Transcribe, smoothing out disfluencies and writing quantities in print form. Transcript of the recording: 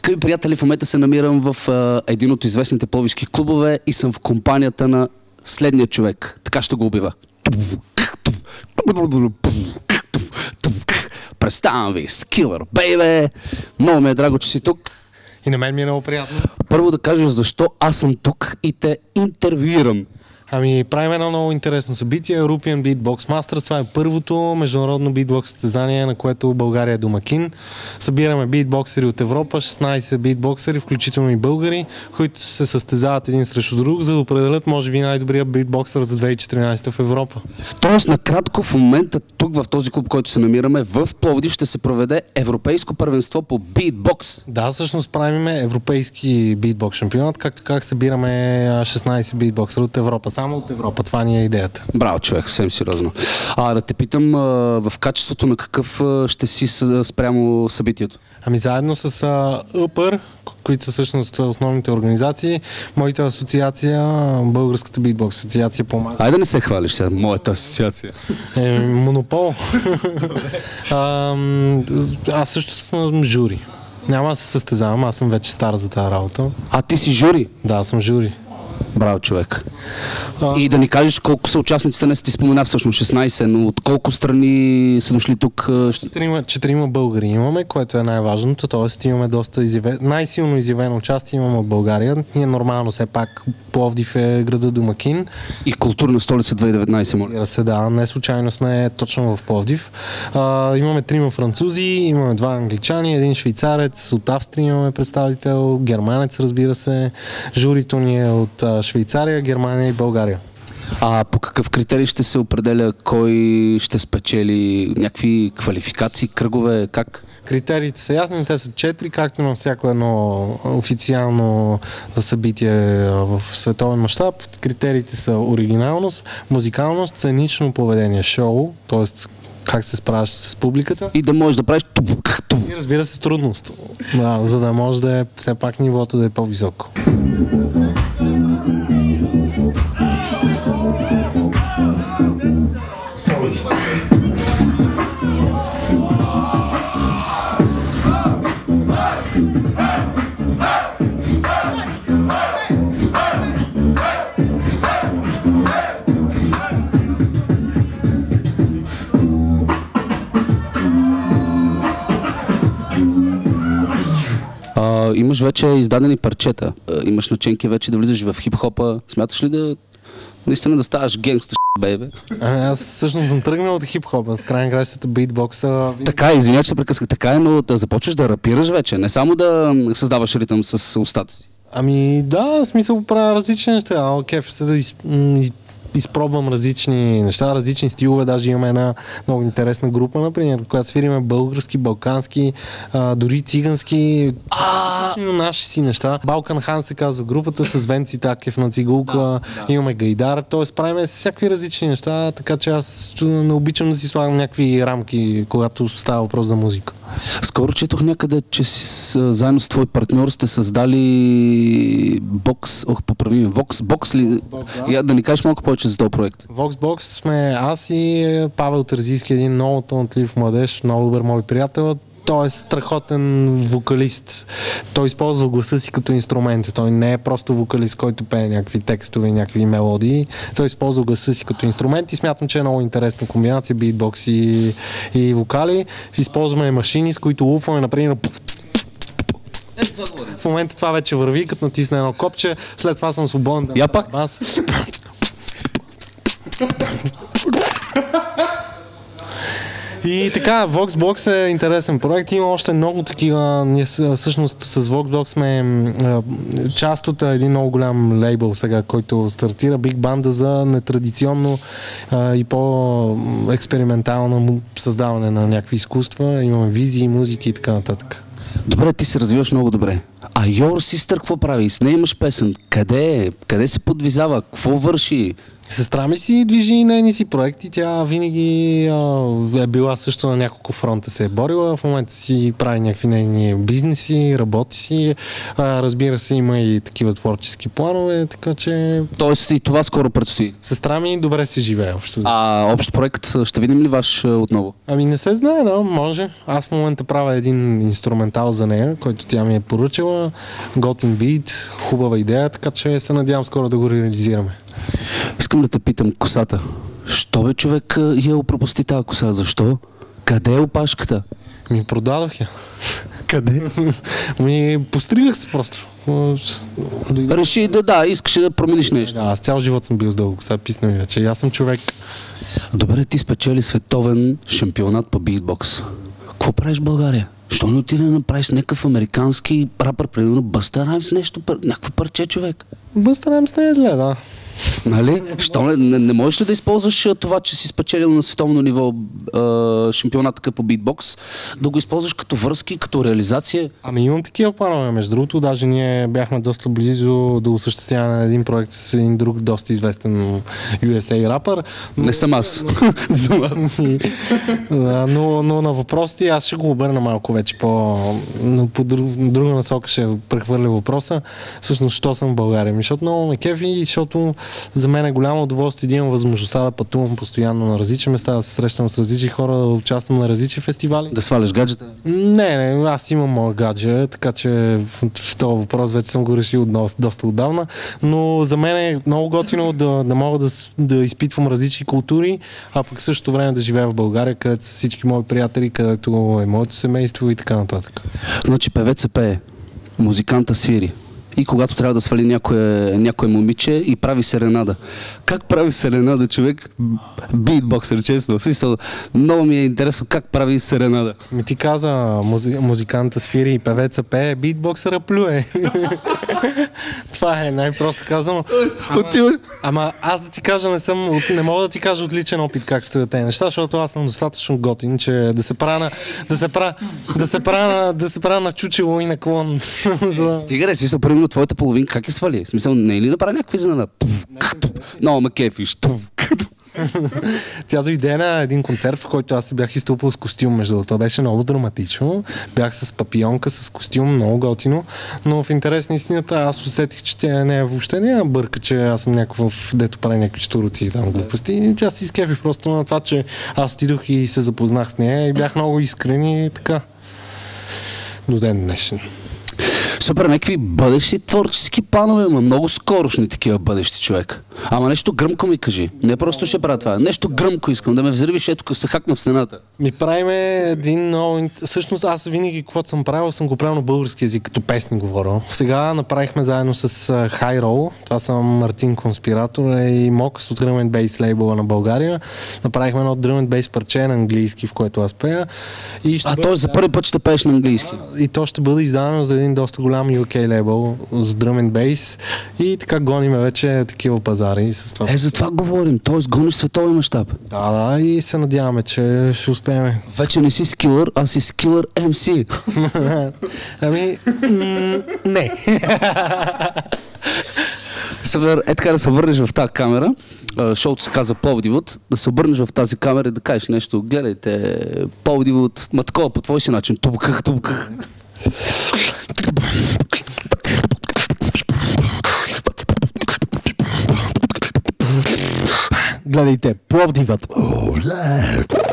Скъпи приятели, в момента се намирам в един от известните пловдивски клубове и съм в компанията на следния човек. Така ще го убива. Представям ви, Skiller, бейбе! Много ми е драго, че си тук. И на мен ми е много приятно. Първо да кажеш защо аз съм тук и те интервюирам. Ами, правим едно много интересно събитие. European Beatbox Masters. Това е първото международно битбокс състезание, на което България е домакин. Събираме битбоксери от Европа, 16 битбоксери, включително и българи, които се състезават един срещу друг, за да определят, може би, най-добрия битбоксър за 2014 в Европа. Тоест, накратко, в момента тук в този клуб, който се намираме, в Пловдив ще се проведе европейско първенство по битбокс. Да, всъщност правим европейски битбокс шампионат, както как събираме 16 битбоксера от Европа. Само от Европа. Това ни е идеята. Браво, човек, съвсем сериозно. Да те питам, в качеството на какъв ще си спрямо събитието? Ами заедно с УПР, които са всъщност основните организации, моята асоциация, Българската битбокс асоциация помага. Айде не се хвалиш сега, моята асоциация. Монопол. Аз също съм жури. Няма да се състезавам, аз съм вече стар за тази работа. А ти си жури? Да, съм жури. Браво, човек. И да ни кажеш колко са участниците, не си ти спомена всъщност 16, но от колко страни са дошли тук? Четирима българи имаме, което е най-важното, т.е. имаме доста най-силно изявено участие имаме от България. Ние нормално все пак Пловдив е града домакин. И културна столица 2019, моля. Да, не случайно сме точно в Пловдив. Имаме 3 французи, имаме 2 англичани, един швейцарец, от Австрия имаме представител, германец, разбира се. Журито ни е от Швейцария, Германия и България. По какъв критерий ще се определя кой ще спечели? Някакви квалификации, кръгове, как? Критериите са ясни, те са 4, както на всяко едно официално събитие в световен мащаб. Критериите са оригиналност, музикалност, сценично поведение, шоу, т.е. как се справяш с публиката. И да можеш да правиш и разбира се трудност, за да може да е все пак нивото да е по-високо. Имаш вече издадени парчета, имаш наченки вече да влизаш в хип-хопа. Смяташ ли да наистина да ставаш генгстър, бейбе? Аз всъщност съм тръгнал от хип-хопа, в край на кращата битбокса. Така, извиня, че се прекъснах, така е, но да започваш да рапираш вече, не само да създаваш ритъм с устата си. Ами да, в смисъл правя различни неща. Кеф се да изпробвам различни неща, различни стилове. Даже имаме една много интересна група, например, която свириме български, балкански, дори цигански, наши си неща. Балкан Хан се казва групата, с Венци Такев на цигулка, имаме гайдар, т.е. правиме всякакви различни неща, така че аз не обичам да си слагам някакви рамки, когато става въпрос за музика. Скоро четох някъде, че заедно с твой партньор сте създали Voxbox ли? Да ни кажеш малко повече за този проект. Voxbox сме аз и Павел Тързийски, един много талантлив младеж, много добър мой приятел. Той е страхотен вокалист. Той използва гласа си като инструмент. Той не е просто вокалист, който пее някакви текстове, някакви мелодии. Той използва гласа си като инструмент и смятам, че е много интересна комбинация битбокс и вокали. Използваме машини, с които луфваме, например. В момента това вече върви, като натисне едно копче, след това съм свободен да я пак. И така, Voxbox е интересен проект. Има още много такива. Ние всъщност с Voxbox сме част от един много голям лейбъл сега, който стартира Big Banda за нетрадиционно и по-експериментално създаване на някакви изкуства. Имаме визии, музики и така нататък. Добре, ти се развиваш много добре. А Your Sister какво прави? С нея имаш песен. Къде е? Къде се подвизава? Какво върши? Сестра ми си движи нейни си проекти. Тя винаги е била също на няколко фронта се е борила. В момента си прави някакви нейни бизнеси, работи си. Разбира се, има и такива творчески планове, така че... Тоест и това скоро предстои. Сестра ми добре се живее. Общ проект ще видим ли ваш отново? Ами не се знае, да, може. Аз в момента правя един инструментал за нея, който тя ми е поръчала. Готин бит, хубава идея, така че се надявам скоро да го реализираме. Искам да те питам, косата. Що бе човек я пропусти тази коса? Защо? Къде е опашката? Ми продадох я. Къде? Постригах се просто. Реши искаш да промениш нещо. Да, аз цял живот съм бил с дълго коса, писна ми вече. Аз съм човек. Добре, ти спечели световен шампионат по битбокс. Какво правиш в България? Що не отиде да направиш някакъв американски рапър, примерно Бъста Раймс, нещо, някакво парче човек? Бъста Раймс не е зле, да. Нали? Що не можеш ли да използваш това, че си спечелил на световно ниво шампионата по битбокс, да го използваш като връзки, като реализация? Ами имам такива планове, между другото. Даже ние бяхме доста близо до осъществяване на един проект с един друг доста известен USA рапър. Не съм аз. Но на въпросите аз ще го обърна малко вече по друга насока ще прехвърля въпроса. Всъщност, що съм в България? Защото много ме кефи, защото за мен е голямо удоволствие да имам възможността да пътувам постоянно на различни места, да се срещам с различни хора, да участвам на различни фестивали. Да сваляш гаджета? Не, аз имам моя гадже, така че в този въпрос вече съм го решил доста отдавна, но за мен е много готино да мога да изпитвам различни култури, а пък същото време да живея в България, където са всички мои приятели, където е моето семейство и така нататък. Значи певеца пее, музиканта свири. И когато трябва да свали някое момиче и прави серенада. Как прави серенада човек? Битбоксер, честно. В смисъл, много ми е интересно как прави серенада. Ти каза, музиканта свири и певеца пее, битбоксера плюе. Това е най-просто казано. Ама аз да ти кажа, не мога да ти кажа отличен опит как стоят тези неща, защото аз съм достатъчно готин, че да се правя на чучело и на клон. Стига, смисъл, примерно твоята половинка как е свали? В смисъл, не е ли направи някаква изненада? Много ме кефиш. Тя дойде на един концерт, в който аз се бях изтупал с костюм, между другото. Беше много драматично. Бях с папионка, с костюм, много готино. Но в интерес на истината аз усетих, че тя въобще не бърка, че аз съм някакъв, дето прави някакви чтуроти и там глупости. И тя се изкефи просто на това, че аз отидох и се запознах с нея и бях много искрен и така. До ден днешен. Супер, някакви бъдещи творчески планове, много скорошни такива бъдещи човек. Ама нещо гръмко ми кажи. Не просто ще правя това. Нещо гръмко искам да ме взривиш, ето се хакна в стената. Ми правиме един много... Всъщност аз винаги, каквото съм правил, съм го правил на български език, като песни говоря. Сега направихме заедно с High Roll, това са Мартин Конспиратор и Мокс от Drum and Bass лейбъла на България. Направихме едно Drum and Bass парче на английски, в което аз пея. Той за първи път ще пееш на английски. И то ще бъде издадено за един доста голям UK лейбъл с Drum and Bass и така гониме вече такива пазари. С това. За това говорим, т.е. гониш световен мащаб. Да, и се надяваме, че ще успеем. Вече не си скилър, а си скилър MC. Ами, не. Супер, така да се върнеш в тази камера, шоуто се казва Пловдивот, да се обърнеш в тази камера и да кажеш нещо. Гледайте, Пловдивот, такова по твой си начин. Тубках. Гледайте, Пловдивът.